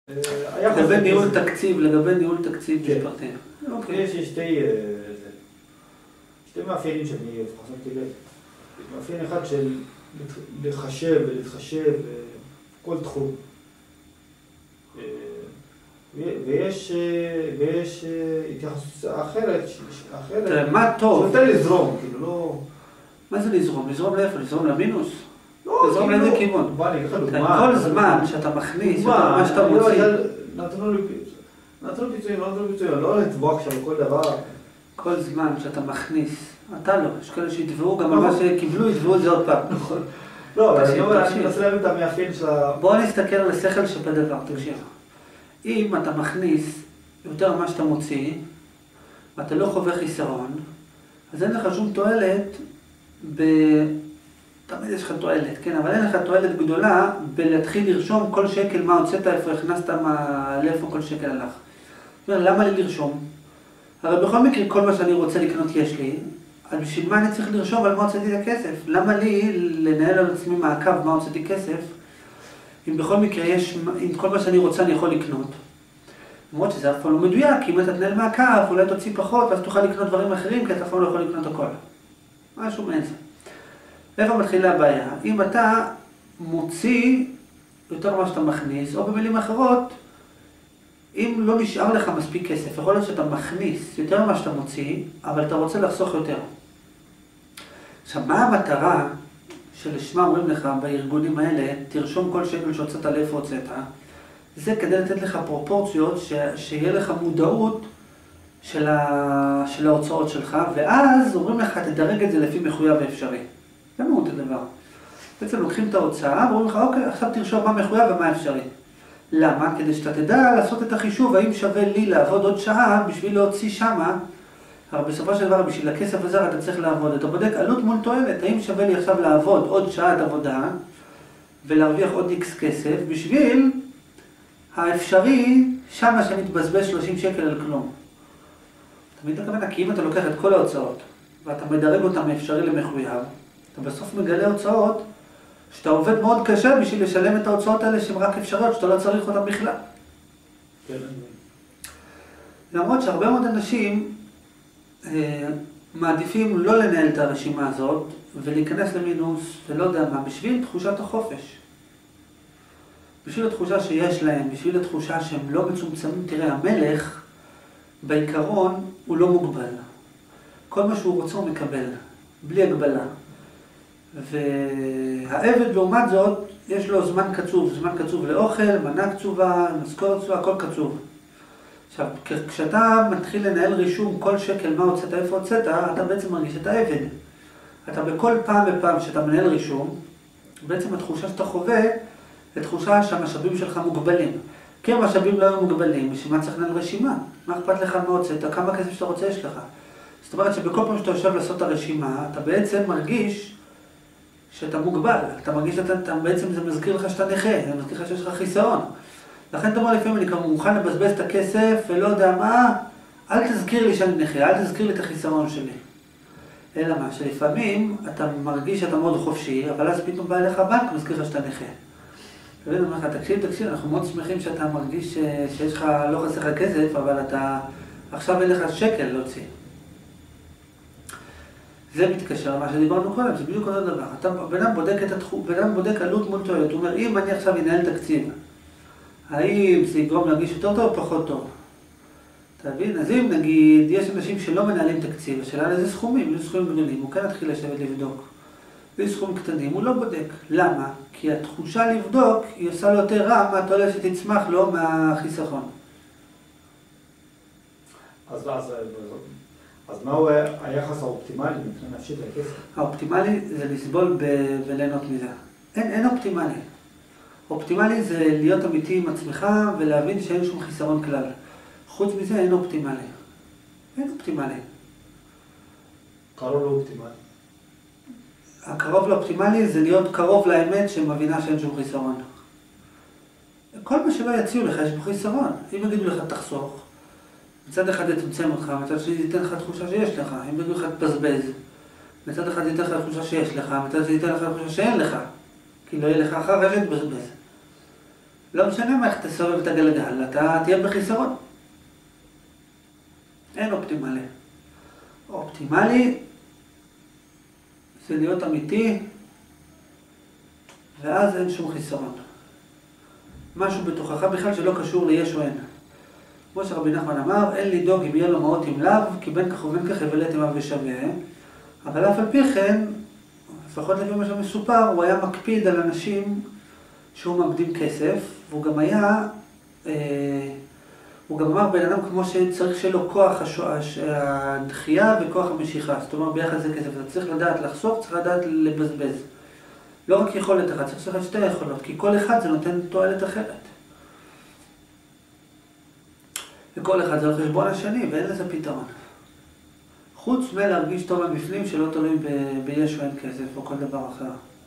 לגבי ניהול תקציב משפחתי. יש שתי מאפיינים שאני חשבתי לב. מאפיין אחד של לחשב ולהתחשב בכל תחום. ויש התייחסות אחרת, מה טוב? שיותר לזרום, כאילו לא... מה זה לזרום? לזרום לאיפה? לזרום למינוס? לא, לזרום לאיזה כיוון? בוא, אני אגיד לך דוגמה. כל זמן שאתה מכניס, מה שאתה מוציא... נתנו פיצויים, לא לטבוח שם כל דבר. כל זמן שאתה מכניס, אתה לא, יש כאלה שיתבעו, גם על מה שקיבלו, יתבעו את זה עוד פעם. נכון. לא, אני מנסה להבין את המאפיין של ה... בוא נסתכל על השכל שבדבר, תקשיב. אם אתה מכניס יותר ממה שאתה מוציא, ואתה לא חווה חיסרון, אז אין לך שום תועלת תמיד יש לך תועלת, כן? אבל אין לך תועלת גדולה בלהתחיל לרשום כל שקל מה הוצאת, איפה הכנסת, לאיפה כל שקל הלך. זאת אומרת, למה לי לרשום? הרי בכל מקרה כל מה שאני רוצה לקנות יש לי, אז בשביל מה אני צריך לרשום על מה הוצאתי את הכסף? למה לי לנהל על עצמי מעקב מה הוצאתי כסף, אם בכל מקרה אם כל מה שאני רוצה אני יכול לקנות? למרות שזה אף פעם לא מדויק, אם אתה תנהל מעקב, אולי תוציא פחות, ואז תוכל לקנות דברים אחרים, כי אתה אף פעם לא יכול לקנות הכל. משהו מעין זה. איפה מתחילה הבעיה? אם אתה מוציא יותר ממה שאתה מכניס, או במילים אחרות, אם לא נשאר לך מספיק כסף, יכול להיות שאתה מכניס יותר ממה שאתה מוציא, אבל אתה רוצה לחסוך יותר. עכשיו, מה המטרה שלשמה אומרים לך בארגונים האלה, תרשום כל שקל שהוצאת לאיפה הוצאת, זה כדי לתת לך פרופורציות, שיהיה לך מודעות של ההוצאות שלך, ואז אומרים לך, תדרג את זה לפי מחויב ואפשרי. זה מהות הדבר. בעצם לוקחים את ההוצאה, ואומרים לך, אוקיי, עכשיו תרשום מה מחויב ומה אפשרי. למה? כדי שאתה תדע לעשות את החישוב, האם שווה לי לעבוד עוד שעה בשביל להוציא שמה, אבל בסופו של דבר, בשביל הכסף הזה אתה צריך לעבוד. אתה בודק עלות מול תועלת, האם שווה לי עכשיו לעבוד עוד שעת עבודה, ולהרוויח עוד איקס כסף, בשביל האפשרי, שמה שמתבזבז 30 שקל על כלום. תמיד הכוונה, כי אם אתה לוקח את כל ההוצאות, ואתה מדרג אותם מאפשרי למחויב, אתה בסוף מגלה הוצאות, שאתה עובד מאוד קשה בשביל לשלם את ההוצאות האלה שהן רק אפשריות, שאתה לא צריך אותן בכלל. כן. למרות שהרבה מאוד אנשים מעדיפים לא לנהל את הרשימה הזאת, ולהיכנס למינוס, ולא יודע מה, בשביל תחושת החופש. בשביל התחושה שיש להם, בשביל התחושה שהם לא מצומצמים. תראה, המלך, בעיקרון, הוא לא מוגבל. כל מה שהוא רוצה הוא מקבל, בלי הגבלה. והעבד לעומת זאת, יש לו זמן קצוב לאוכל, מנה קצובה, משכורת קצובה, הכל קצוב. עכשיו, כשאתה מתחיל לנהל רישום כל שקל מה הוצאת, איפה הוצאת, אתה בעצם מרגיש את העבד. אתה בכל פעם ופעם שאתה מנהל רישום, בעצם התחושה שאתה חווה, היא תחושה שהמשאבים שלך מוגבלים. כי המשאבים לא היו מוגבלים, בשביל מה צריך לנהל רשימה? מה אכפת לך מה הוצאת, כמה כסף שאתה רוצה יש לך? זאת אומרת שבכל פעם שאתה יושב לעשות את הרשימה, אתה בעצם מרגיש שאתה מוגבל. אתה מרגיש שאתה בעצם זה מזכיר לך שאתה נכה, זה מזכיר לך שיש לך חיסרון. לכן אתה אומר לפעמים, אני כבר מוכן לבזבז את הכסף ולא יודע מה, אל תזכיר לי שאני נכה, אל תזכיר לי את החיסרון שלי. אלא מה, שלפעמים אתה מרגיש שאתה מאוד חופשי, אבל אז פתאום בא אליך הבנק ומזכיר לך שאתה נכה. ואני אומר לך, תקשיב, אנחנו מאוד שמחים שאתה מרגיש שיש לך, לא חסר לך כסף, אבל אתה עכשיו אין לך שקל להוציא. זה מתקשר למה שדיברנו קודם, זה בדיוק אותו דבר. בן אדם בודק עלות מול תועלת. הוא אומר, אם אני עכשיו אנהל תקציב, האם זה יגרום להרגיש יותר טוב או פחות טוב? אתה מבין? אז אם נגיד, יש אנשים שלא מנהלים תקציב, השאלה על איזה סכומים, איזה סכומים גדולים, הוא כן התחיל לשבת לבדוק. ואיזה סכומים קטנים, הוא לא בודק. למה? כי התחושה לבדוק, היא עושה לו יותר רע מהתועלת שתצמח לו מהחיסכון. אז מהו היחס האופטימלי מבחינה נפשית לכסף? האופטימלי זה לסבול וליהנות מזה. אין אופטימלי. אופטימלי זה להיות אמיתי עם עצמך ולהבין שאין שום חיסרון כלל. חוץ מזה אין אופטימלי. אין אופטימלי. קרוב לאופטימלי. הקרוב לאופטימלי זה להיות קרוב לאמת שמבינה שאין שום חיסרון. כל מה שלא יציעו לך יש בו חיסרון. אם יגידו לך תחסוך, מצד אחד יצמצם אותך, מצד שני ייתן לך תחושה שיש לך. אם יגידו לך תבזבז, מצד אחד ייתן לך תחושה שיש לך, מצד שני ייתן לך תחושה שאין לך. כי לא יהיה לך אחר כך שתבזבז. לא משנה מה, איך תסובב את הגלגל, אתה תהיה בחיסרון. אין אופטימלי. אופטימלי זה להיות אמיתי, ואז אין שום חיסרון. משהו בתוכך בכלל שלא קשור ליש או אין. כמו שרבי נחמן אמר, אין לדאוג אם יהיה לו מעות עם לאו, כי בין כך ובין כך יבלט עמיו ושווה. אבל אף על פי כן, לפחות לפי מה שמסופר, הוא היה מקפיד על אנשים שהוא מאבדים כסף, והוא גם היה, הוא גם אמר בן אדם כמו שצריך שיהיה לו כוח הדחייה וכוח המשיכה. זאת אומרת, ביחד זה כסף. אתה צריך לדעת לחסוך, צריך לדעת לבזבז. לא רק יכולת אחת, צריך לעשות שתי יכולות, כי כל אחד זה נותן תועלת אחרת. וכל אחד זה על חשבון השני, ואין לזה פתרון. חוץ מלהרגיש טוב מבפנים שלא תלוי ביש או אין כסף או כל דבר אחר.